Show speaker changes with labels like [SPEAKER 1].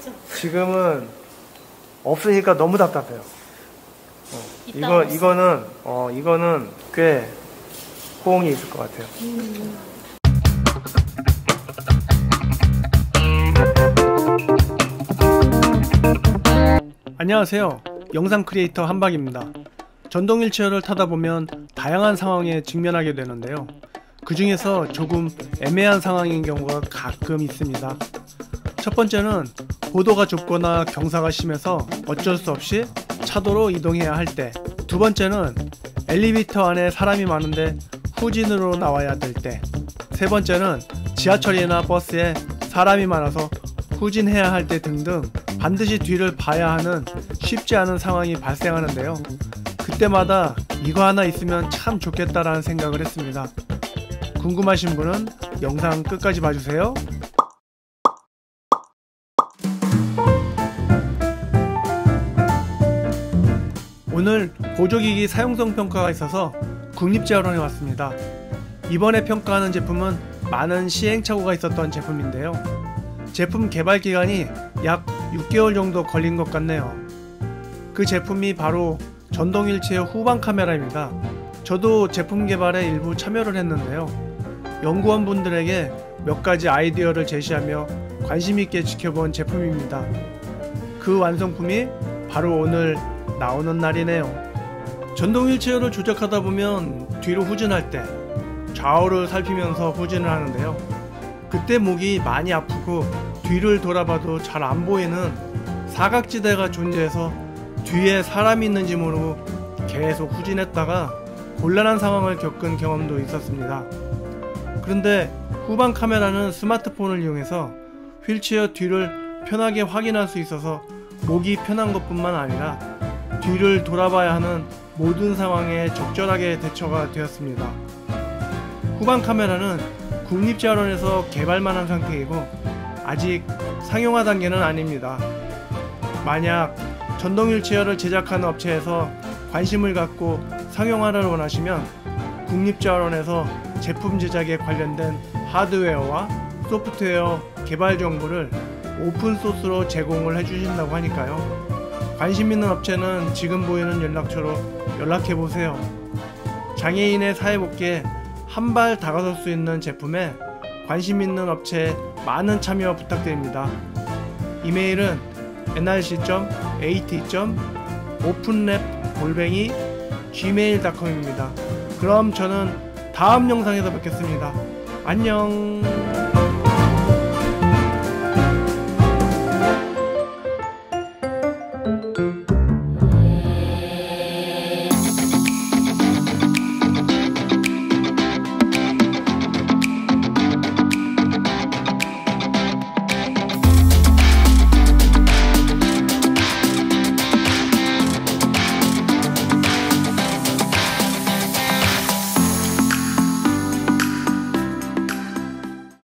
[SPEAKER 1] 지금은 없으니까 너무 답답해요. 이거는 꽤 호응이 있을 것 같아요. 안녕하세요. 영상 크리에이터 한박입니다. 전동 휠체어를 타다 보면 다양한 상황에 직면하게 되는데요. 그 중에서 조금 애매한 상황인 경우가 가끔 있습니다. 첫 번째는 보도가 좁거나 경사가 심해서 어쩔 수 없이 차도로 이동해야 할 때, 두 번째는 엘리베이터 안에 사람이 많은데 후진으로 나와야 될 때, 세 번째는 지하철이나 버스에 사람이 많아서 후진해야 할 때 등등 반드시 뒤를 봐야 하는 쉽지 않은 상황이 발생하는데요. 그때마다 이거 하나 있으면 참 좋겠다라는 생각을 했습니다. 궁금하신 분은 영상 끝까지 봐주세요. 오늘 보조기기 사용성 평가가 있어서 국립재활원에 왔습니다. 이번에 평가하는 제품은 많은 시행착오가 있었던 제품인데요. 제품 개발 기간이 약 6개월 정도 걸린 것 같네요. 그 제품이 바로 전동 휠체어 후방 카메라입니다. 저도 제품 개발에 일부 참여를 했는데요. 연구원분들에게 몇 가지 아이디어를 제시하며 관심있게 지켜본 제품입니다. 그 완성품이 바로 오늘 나오는 날이네요. 전동 휠체어를 조작하다 보면 뒤로 후진할 때 좌우를 살피면서 후진을 하는데요. 그때 목이 많이 아프고 뒤를 돌아봐도 잘 안 보이는 사각지대가 존재해서 뒤에 사람이 있는지 모르고 계속 후진했다가 곤란한 상황을 겪은 경험도 있었습니다. 그런데 후방 카메라는 스마트폰을 이용해서 휠체어 뒤를 편하게 확인할 수 있어서 목이 편한 것뿐만 아니라 뒤를 돌아봐야 하는 모든 상황에 적절하게 대처가 되었습니다. 후방 카메라는 국립재활원에서 개발만 한 상태이고 아직 상용화 단계는 아닙니다. 만약 전동 휠체어를 제작하는 업체에서 관심을 갖고 상용화를 원하시면 국립재활원에서 제품 제작에 관련된 하드웨어와 소프트웨어 개발 정보를 오픈소스로 제공을 해주신다고 하니까요. 관심 있는 업체는 지금 보이는 연락처로 연락해보세요. 장애인의 사회복귀에 한 발 다가설 수 있는 제품에 관심 있는 업체에 많은 참여 부탁드립니다. 이메일은 nrc.at.openlab@gmail.com입니다. 그럼 저는 다음 영상에서 뵙겠습니다. 안녕.